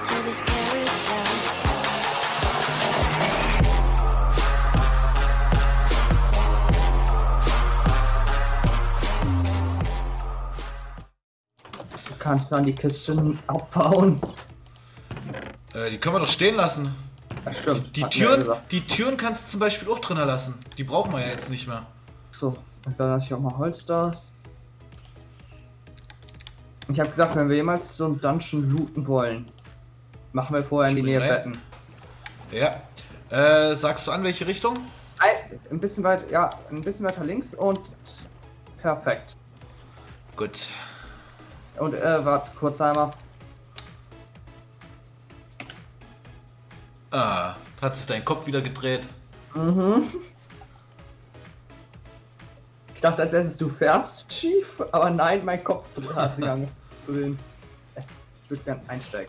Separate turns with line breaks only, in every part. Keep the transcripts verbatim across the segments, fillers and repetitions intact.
Kannst du an die Kisten abbauen?
Äh, die können wir doch stehen lassen.
Ja, stimmt.
Die Türen, die Türen kannst du zum Beispiel auch drinnen lassen. Die brauchen wir ja jetzt nicht mehr.
So, und dann lasse ich auch mal Holz da. Ich habe gesagt, wenn wir jemals so einen Dungeon looten wollen, machen wir vorher in die Nähe Betten.
Ja. Äh, sagst du an welche Richtung?
Ein, ein bisschen weit, ja, ein bisschen weiter links und perfekt.
Gut.
Und äh, warte, kurz einmal.
Ah, hat sich dein Kopf wieder gedreht?
Mhm. Ich dachte als erstes, du fährst schief, aber nein, mein Kopf hat sich angedreht. Ich würde gern einsteigen.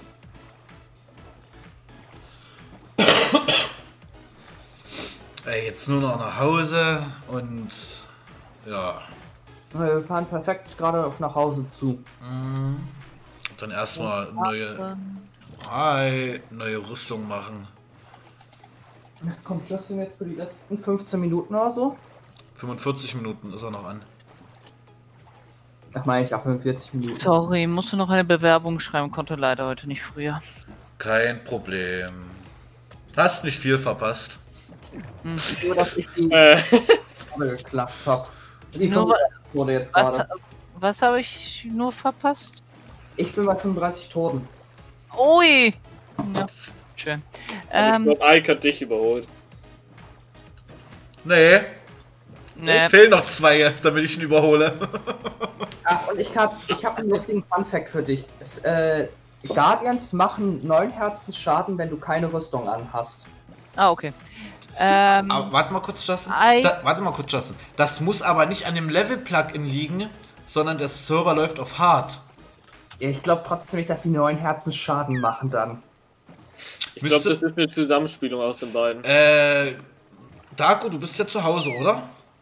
Ey, jetzt nur noch nach Hause und ja.
Wir fahren perfekt gerade auf nach Hause zu.
Mhm. Dann erstmal neue, Hi, neue Rüstung machen.
Kommt das denn jetzt für die letzten fünfzehn Minuten oder so?
fünfundvierzig Minuten ist er noch an.
Ach meine ich, ja, fünfundvierzig Minuten.
Sorry, musst du noch eine Bewerbung schreiben, konnte leider heute nicht früher.
Kein Problem. Hast nicht viel verpasst.
Hm. Nur, dass ich die
Äh.
geklappt habe. Die
Nur
wurde jetzt
was
gerade.
was habe ich nur verpasst?
Ich bin bei fünfunddreißig Toten.
Ui! Ja, schön.
Ähm,
Ähm,
ich glaube, Ike hat dich überholt.
Nee.
ne,
Fehlen noch zwei, damit ich ihn überhole.
Ach, und ich habe ich hab einen lustigen Funfact für dich. Es, äh, Guardians machen neun Herzen Schaden, wenn du keine Rüstung anhast.
ah, okay. Ähm,
Aber warte mal kurz, Justin.
I
Da, warte mal kurz, Justin. Das muss aber nicht an dem Level-Plugin liegen, sondern der Server läuft auf Hard.
Ja, ich glaube trotzdem nicht, dass die neun Herzen Schaden machen dann.
Ich glaube, das ist eine Zusammenspielung aus den beiden.
Äh, Darko, du bist ja zu Hause, oder?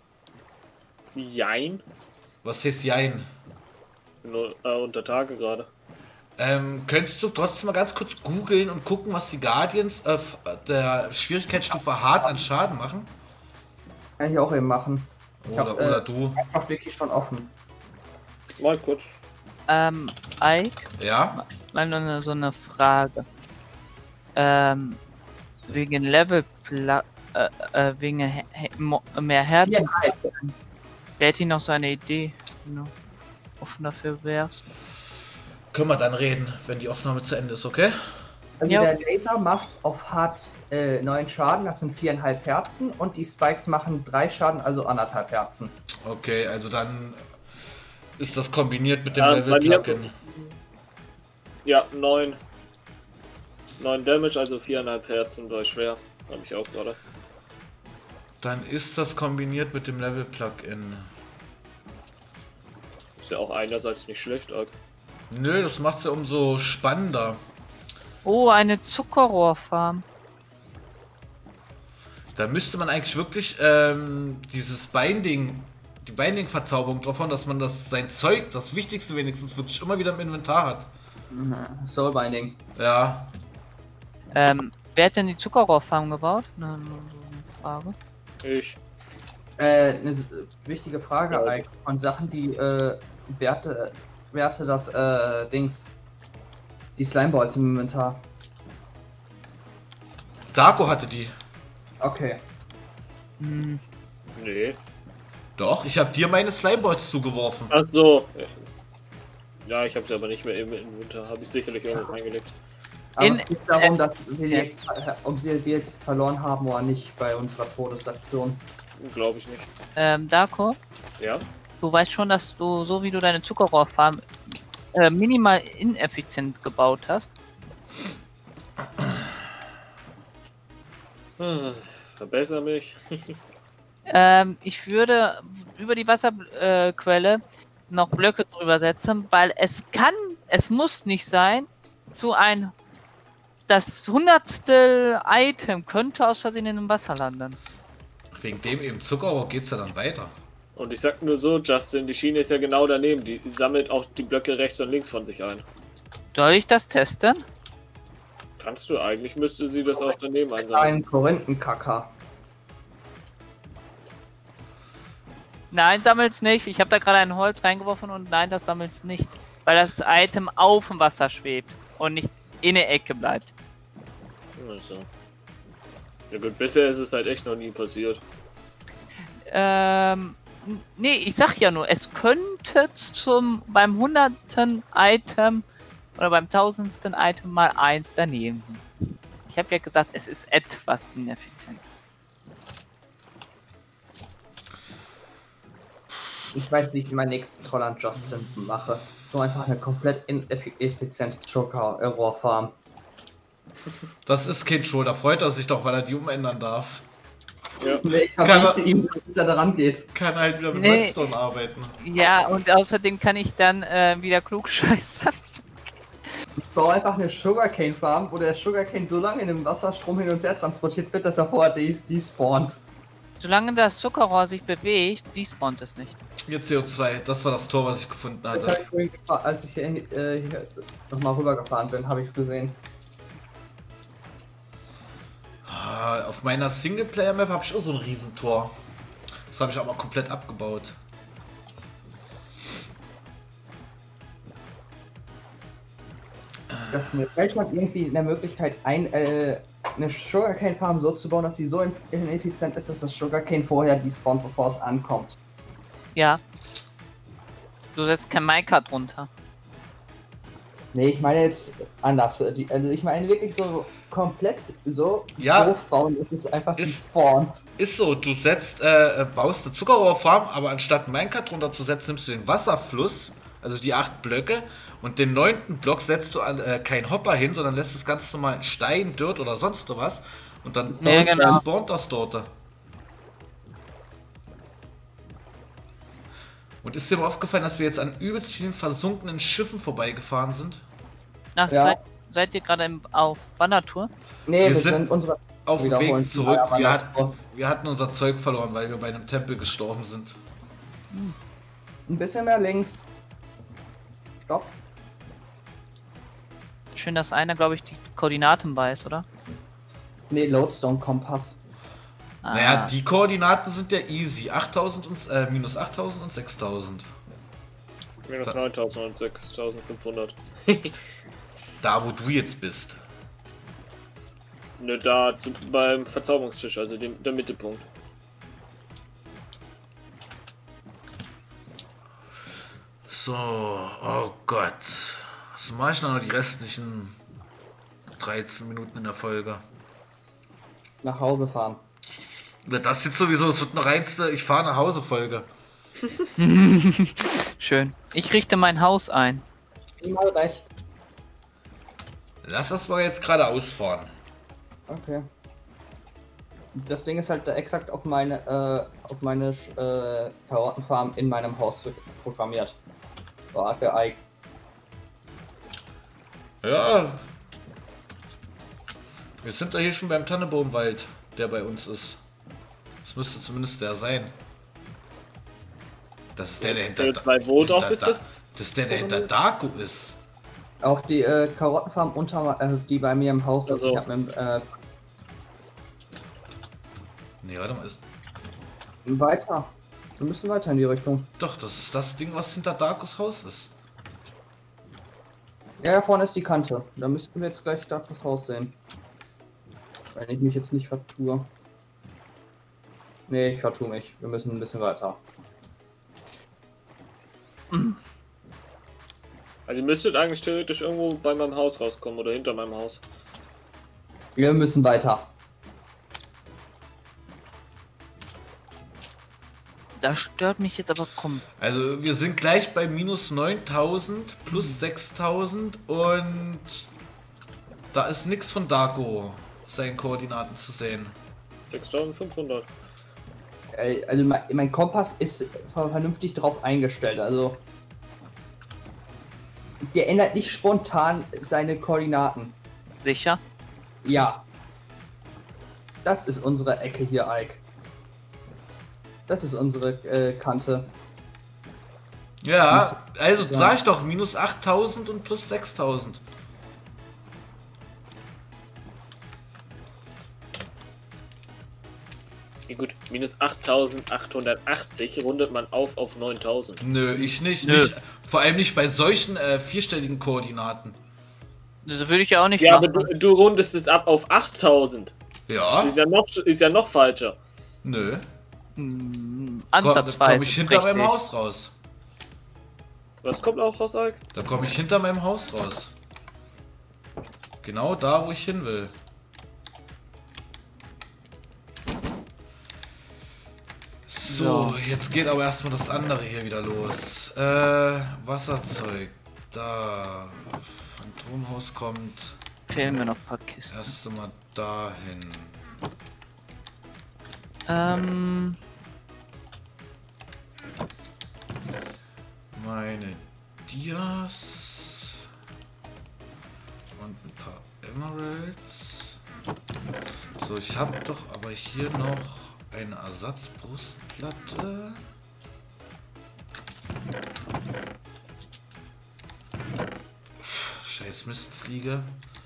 Jein.
Was heißt Jein?
Nur äh, unter Tage gerade.
Ähm, könntest du trotzdem mal ganz kurz googeln und gucken, was die Guardians auf der Schwierigkeitsstufe Hard an Schaden machen?
Kann ich auch eben machen. Ich
Oder,
hab,
oder
äh,
du?
Ich hab wirklich schon offen.
Mal kurz.
ähm, Ike,
Ja?
mal nur eine, so eine Frage. Ähm, wegen Level, Pla äh, äh, wegen he he mo mehr Herzen.
Viereinhalb.
Wer hätte noch so eine Idee, wenn du offen dafür wärst?
Können wir dann reden, wenn die Aufnahme zu Ende ist, okay?
Also
Ja.
der Laser macht auf Hard äh, neun Schaden, das sind viereinhalb Herzen, und die Spikes machen drei Schaden, also anderthalb Herzen.
Okay, also dann ist das kombiniert mit dem
Ja, bei mir-
Level-Plugin.
Ja, neun. neun Damage, also viereinhalb Herzen bei schwer. Habe ich auch gerade.
Dann ist das kombiniert mit dem Level-Plugin.
Ist ja auch einerseits nicht schlecht, Ike.
Nö, das macht's ja umso spannender.
Oh, eine Zuckerrohrfarm.
Da müsste man eigentlich wirklich ähm, dieses Binding, die Binding-Verzauberung drauf haben, dass man das sein Zeug, das Wichtigste wenigstens, wirklich immer wieder im Inventar hat.
Mhm. Soulbinding.
Ja.
Ähm, wer hat denn die Zuckerrohrfarm gebaut? Eine, eine Frage.
Ich.
Äh, eine s- wichtige Frage,
Ja.
Ike. Von Sachen, die äh, Werte, Werte das äh, Dings, die Slimeballs im Inventar.
Darko hatte die.
Okay.
Hm,
Nee.
Doch, ich habe dir meine Slimeballs zugeworfen.
Ach so. Ja, ich habe sie aber nicht mehr im Inventar. Habe ich sicherlich irgendwo reingelegt.
Aber
In-
es geht darum, dass wir
äh,
jetzt, äh, ob sie die jetzt verloren haben oder nicht bei unserer Todesaktion.
Glaube ich nicht.
ähm, Darko,
Ja?
du weißt schon, dass du, so wie du deine Zuckerrohrfarm äh, minimal ineffizient gebaut hast.
Hm, verbessere mich.
Ähm, ich würde über die Wasserquelle äh, Quelle noch Blöcke drüber setzen, weil es kann, es muss nicht sein, zu ein das hundertstel Item könnte aus Versehen in dem Wasser landen.
Wegen dem eben Zuckerrohr geht's ja dann weiter.
Und ich sag nur so, Justin, die Schiene ist ja genau daneben. Die sammelt auch die Blöcke rechts und links von sich ein.
Soll ich das testen?
Kannst du, eigentlich müsste sie das auch daneben einsammeln.
Ein Korinthenkacker.
Nein, sammelt's nicht. Ich habe da gerade ein Holz reingeworfen und nein, das sammelt's nicht. Weil das Item auf dem Wasser schwebt und nicht in der Ecke bleibt.
Also. Ja gut, bisher ist es halt echt noch nie passiert.
Ähm, nee, ich sag ja nur, es könnte zum beim hundertsten Item oder beim tausendsten Item mal eins daneben. Ich habe ja gesagt, es ist etwas ineffizient.
Ich weiß, wie ich meinen nächsten Troll an Justin mache. So einfach eine komplett ineffiziente Joker-Error-Farm.
Das ist kein Troll, da freut er sich doch, weil er die umändern darf.
Ja.
Nee, ich
Kann
verbiete
er-
ihm, bis er daran geht.
Kann halt wieder mit
Nee.
Redstone arbeiten.
Ja, und außerdem kann ich dann äh, wieder klug scheißern.
Ich baue einfach eine Sugarcane-Farm, wo der Sugarcane so lange in dem Wasserstrom hin und her transportiert wird, dass er vorher des- despawnt.
Solange das Zuckerrohr sich bewegt, despawnt es nicht.
Hier C O zwei, das war das Tor, was ich gefunden
Das
hatte.
habe ich vorhin gefahren, als ich hier, äh, hier nochmal rübergefahren bin, habe ich es gesehen.
Ah, auf meiner Singleplayer-Map habe ich auch so ein Riesentor. Das habe ich aber komplett abgebaut.
Dass mir vielleicht mal irgendwie in der Möglichkeit ein, äh, eine Sugarcane-Farm so zu bauen, dass sie so in- ineffizient ist, dass das Sugarcane vorher despawnt, bevor es ankommt.
Ja. Du setzt kein Minecart drunter.
Nee, ich meine jetzt anders. Die, also ich meine wirklich so komplett so
Ja.
doof bauen, dass es einfach
Ist-
despawnt.
Ist so, du setzt, äh, baust eine Zuckerrohrfarm, aber anstatt Minecart drunter zu setzen, nimmst du den Wasserfluss, also die acht Blöcke, und den neunten Block setzt du an, äh, kein Hopper hin, sondern lässt es ganz normal Stein, Dirt oder sonst was, und dann
Ja, genau.
spawnt das dort. Und ist dir mal aufgefallen, dass wir jetzt an übelst vielen versunkenen Schiffen vorbeigefahren sind?
Ach,
Ja.
seid, seid ihr gerade im- auf Wandertour?
Nee,
Wir
wir,
sind
sind, unsere
Auf dem
Wiederholen
Weg
zum
zurück, wir,
Eierwandertour.
hat, wir hatten unser Zeug verloren, weil wir bei einem Tempel gestorben sind.
ein bisschen mehr links. Stopp.
Schön, dass einer, glaube ich, die Koordinaten weiß, oder?
Nee, Lodestone-Kompass.
Ah,
Naja, die Koordinaten sind ja easy. achttausend und, äh, minus achttausend und sechstausend.
Minus neuntausend und sechstausendfünfhundert.
Da, wo du jetzt bist.
Ne, da zu, beim Verzauberungstisch, also dem, der Mittelpunkt.
So, oh Gott. Was mache ich noch die restlichen dreizehn Minuten in der Folge?
Nach Hause fahren.
Ja, das jetzt sowieso, es wird eine reinste Ich fahre nach Hause Folge.
schön. Ich richte mein Haus ein.
Mal rechts.
Lass das mal jetzt gerade ausfahren.
Okay. Das Ding ist halt da exakt auf meine, äh, auf meine äh, Karottenfarm in meinem Haus programmiert. War für Ike.
Ja. Wir sind da hier schon beim Tannebaumwald, der bei uns ist. Das müsste zumindest der sein. Das ist der, der hinter,
Der zwei Wodorf
hinter
ist
Da-
das?
Das ist der, der hinter Darko ist.
Auf die äh, Karottenfarm unter, äh, die bei mir im Haus ist.
Also.
Ich hab mit, äh,
Nee, warte mal. Ist,
weiter. Wir müssen weiter in die Richtung.
doch, das ist das Ding, was hinter Darkos Haus ist.
Ja, da vorne ist die Kante. Da müssten wir jetzt gleich da das Haus sehen. Wenn ich mich jetzt nicht vertue. Nee, ich vertue mich. Wir müssen ein bisschen weiter.
Also ihr müsstet eigentlich theoretisch irgendwo bei meinem Haus rauskommen oder hinter meinem Haus.
Wir müssen weiter.
Das stört mich jetzt aber komplett.
Also wir sind gleich bei minus neuntausend plus sechstausend und da ist nichts von Darko, seinen Koordinaten zu sehen.
sechstausendfünfhundert.
Äh, Also mein, mein Kompass ist ver- vernünftig drauf eingestellt. Also der ändert nicht spontan seine Koordinaten.
Sicher?
Ja. Das ist unsere Ecke hier, Ike. Das ist unsere äh, Kante.
Ja, also
Ja.
sag ich doch, minus achttausend und plus sechstausend.
Ja gut, minus achttausendachthundertachtzig rundet man auf auf neuntausend.
Nö, ich nicht.
Nö.
nicht vor allem nicht bei solchen äh, vierstelligen Koordinaten.
Das würde ich ja auch nicht
Ja,
machen.
aber du, du rundest es ab auf achttausend.
Ja,
Ist ja noch, ist ja noch falscher.
nö.
Hm,
Komm, da
ansatzweise.
komme ich hinter meinem
richtig.
Haus raus.
Was kommt auch raus, Alk?
Da komme ich hinter meinem Haus raus. Genau da, wo ich hin will. So,
So.
jetzt geht aber erstmal das andere hier wieder los. Äh, Wasserzeug. Da. Phantomhaus kommt.
Fehlen mir noch ein paar Kisten.
Erst einmal dahin.
Ähm,
Meine Dias. Und ein paar Emeralds. So, ich habe doch aber hier noch eine Ersatzbrustplatte. Scheiß Mistfliege.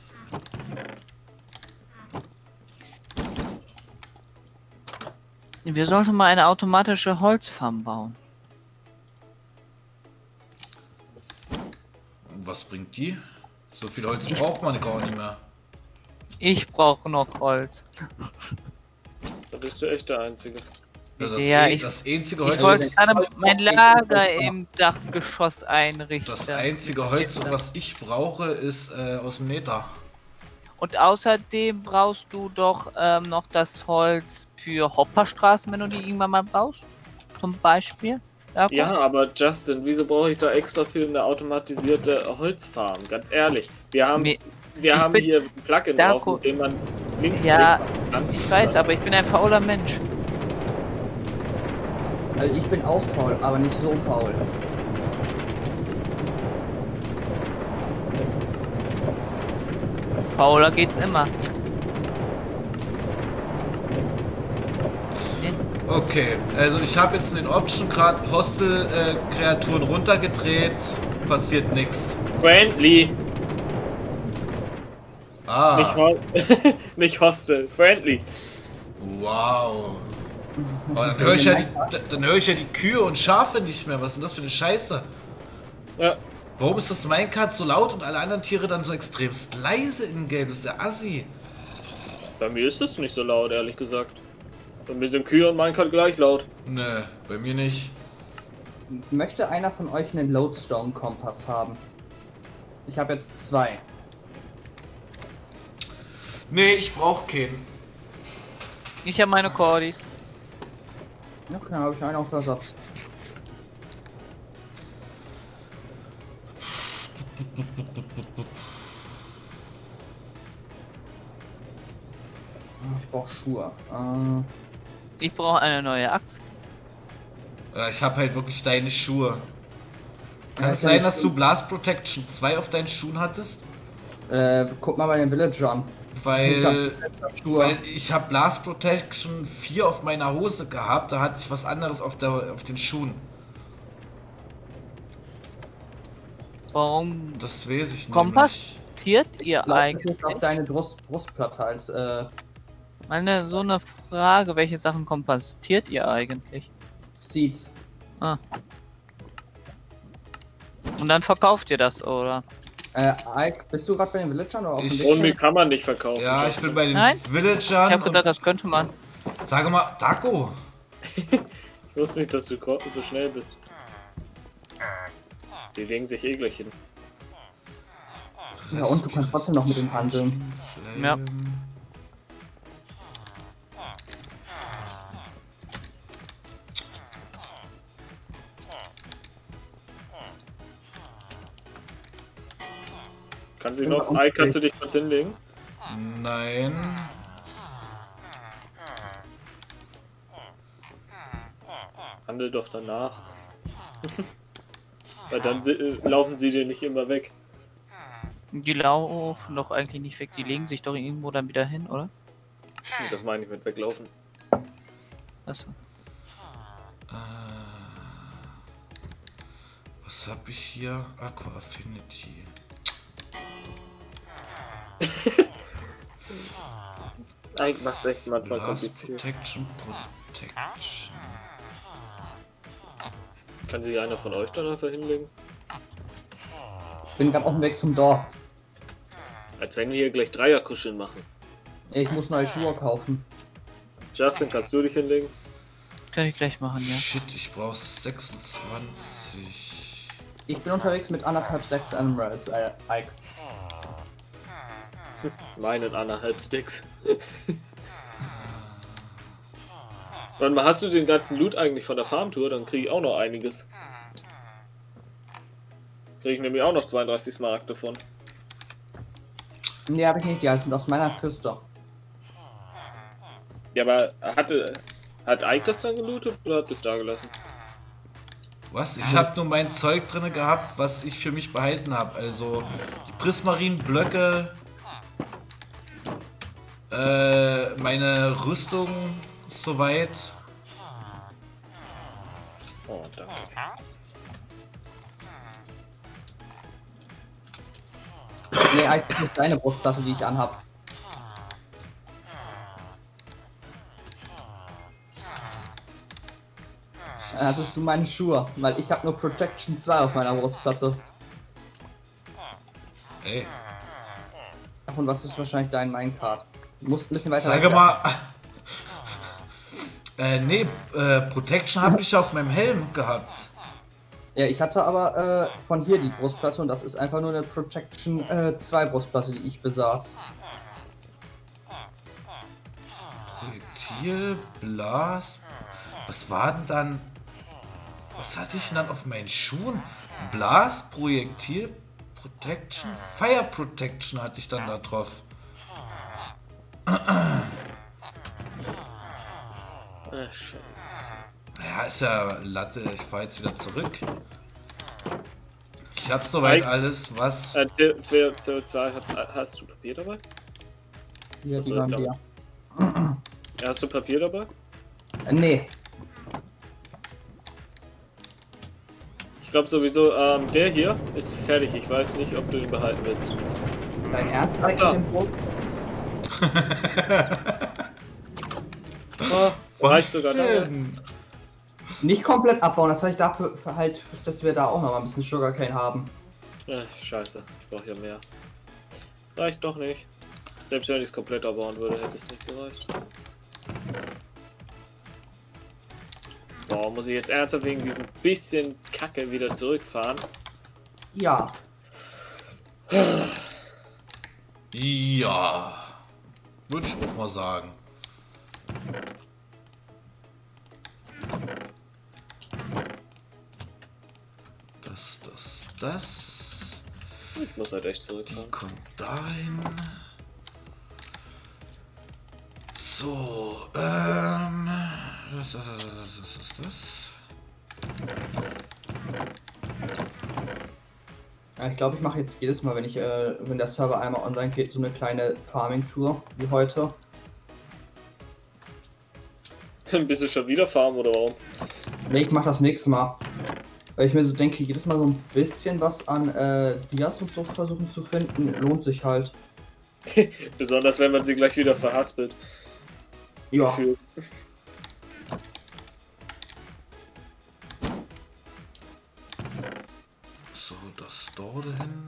wir sollten mal eine automatische Holzfarm bauen.
Was bringt die? So viel Holz
Ich-
braucht man gar nicht mehr.
Ich brauche noch Holz.
Da bist du echt der Einzige.
Das,
Ja,
ein-
ich-
das einzige
Ich
Holz,
wollte gerade
Holz
mein
braucht
Lager
nicht.
im Dachgeschoss einrichten.
das einzige Holz, was ich brauche, ist äh, aus dem Nether.
Und außerdem brauchst du doch ähm, noch das Holz für Hopperstraßen, wenn du die irgendwann mal brauchst. Zum Beispiel. Jakob?
Ja, aber Justin, wieso brauche ich da extra für eine automatisierte Holzfarm? Ganz ehrlich. Wir haben,
Mir-
wir
ich
haben
bin-
hier ein Plugin
Darko-
drauf, mit dem man links
Ja,
klicken kann.
Ich weiß, aber ich bin ein fauler Mensch.
Also ich bin auch faul, aber nicht so faul.
Fauler geht's immer.
Okay, also ich habe jetzt in den Option gerade Hostel-Kreaturen runtergedreht. Passiert nichts.
Friendly,
Ah,
nicht, ho nicht Hostel, friendly.
wow. Aber dann höre ich, ja die- dann hör ich ja die Kühe und Schafe nicht mehr. Was ist denn das für eine Scheiße?
Ja,
Warum ist das Minecart so laut und alle anderen Tiere dann so extremst leise im Game? Das ist der Assi.
bei mir ist es nicht so laut, ehrlich gesagt. Bei mir sind Kühe und Minecraft gleich laut.
Nö, bei mir nicht.
Möchte einer von euch einen Lodestone-Kompass haben? Ich habe jetzt zwei.
Nee, ich brauche keinen.
Ich habe meine Cordis.
Okay, dann habe ich einen auf Ersatz. Ich brauche Schuhe. Äh,
Ich brauche eine neue Axt.
Ja, ich habe halt wirklich deine Schuhe. Kann
Ja,
es
ich hab
sein,
nicht-
dass du Blast Protection zwei auf deinen Schuhen hattest?
äh, guck mal bei den Villagern. Ich
Weil,
hab Schuhe.
weil ich habe Blast Protection vier auf meiner Hose gehabt, da hatte ich was anderes auf, der, auf den Schuhen.
Warum
Das weiß ich
Kompass? tiert ihr
Ich glaub, das
eigentlich?
ist auf deine Brust, Brustplatte als äh,
Meine, so eine Frage, welche Sachen kompostiert ihr eigentlich?
Seeds.
Ah. Und dann verkauft ihr das, oder?
Äh, Ike, bist du gerade bei den Villagern oder auf dem
Ich-
Weg?
Und mir kann man nicht verkaufen.
Ja, ich bin bei den
Nein?
Villagern.
Ich habe
und,
gedacht, das könnte man.
sage mal, Daco.
Ich wusste nicht, dass du so schnell bist. Die legen sich eh gleich hin.
Ja, und du kannst trotzdem noch mit dem handeln.
Ja.
Kann sie
Ja,
noch?
und-
Ei, kannst du dich kurz hinlegen?
Nein.
Handel doch danach. Weil dann si- äh, laufen sie dir nicht immer weg.
Die laufen doch eigentlich nicht weg, die legen sich doch irgendwo dann wieder hin, oder?
Das meine ich mit weglaufen.
Achso.
Äh, was habe ich hier? Aqua Affinity.
Eigentlich macht es echt manchmal
Blast
kompliziert.
Protection, Protection.
Kann sich einer von euch dann einfach hinlegen?
Bin gerade auf dem Weg zum Dorf.
Als wenn wir hier gleich Dreierkuscheln machen.
Ich muss neue Schuhe kaufen.
Justin, kannst du dich hinlegen?
Kann ich gleich machen, ja.
Shit, ich brauch sechsundzwanzig.
Ich bin unterwegs mit anderthalb Stacks Emeralds, äh, Ike.
Meinen anderthalb Sticks. Warte mal, hast du den ganzen Loot eigentlich von der Farmtour? Dann kriege ich auch noch einiges. Kriege ich nämlich auch noch zweiunddreißig Smaragd davon.
Nee, habe ich nicht, die sind aus meiner Küste.
Ja, aber hatte, hat Ike das dann gelootet oder hat es da gelassen?
Was? Ich habe nur mein Zeug drin gehabt, was ich für mich behalten habe. Also die Prismarin-Blöcke, äh, meine Rüstung soweit.
Oh, danke.
Nee, Ike, das ist nicht deine Brustplatte, die ich anhab. Dann hattest du meine Schuhe, weil ich habe nur Protection zwei auf meiner Brustplatte.
Ey,
Ach, und das ist wahrscheinlich dein Minecart. Du musst ein bisschen weiter
sage
weg.
mal. Äh, nee, äh, Protection habe ich auf meinem Helm gehabt.
Ja, ich hatte aber äh, von hier die Brustplatte und das ist einfach nur eine Protection äh, zwei Brustplatte, die ich besaß.
Projektil, Blast. Was war denn dann? Was hatte ich denn dann auf meinen Schuhen? Blast, Projektil, Protection, Fire Protection hatte ich dann da drauf.
Ach, Scheiße.
Ja, ist ja Latte. Ich fahre jetzt wieder zurück. Ich habe soweit alles, was.
Äh, C O zwei, hast, hast du Papier dabei?
Hier, die
Achso,
waren
da-
dir.
Ja, hast du Papier dabei?
Äh, nee.
Ich glaube sowieso, ähm, der hier ist fertig. Ich weiß nicht, ob du ihn behalten willst.
Dein Ernst direkt
Ja.
mit dem Brot?
Oh, reicht sogar da.
denn?
Nicht komplett abbauen, das heißt dafür für halt, dass wir da auch noch mal ein bisschen Sugarcane haben.
Äh, scheiße, ich brauche ja mehr. Reicht doch nicht. Selbst wenn ich es komplett abbauen würde, hätte es nicht gereicht. Boah, muss ich jetzt ernsthaft wegen diesem bisschen Kacke wieder zurückfahren?
Ja.
Ja. Würde ich auch mal sagen. Das, das, das.
Ich muss halt echt
Die
zurückfahren.
kommt dahin. So, ähm. Das, das, das, das, das, das.
Ja, ich glaube, ich mache jetzt jedes Mal, wenn ich, äh, wenn der Server einmal online geht, so eine kleine Farming-Tour wie heute.
Bist du schon wieder farmen oder warum?
Nee, ich mache das nächste Mal. Weil ich mir so denke, jedes Mal so ein bisschen was an äh, Dias und so versuchen zu finden, lohnt sich halt.
Besonders wenn man sie gleich wieder verhaspelt.
Ja.
Gefühlt.
So, das da hin.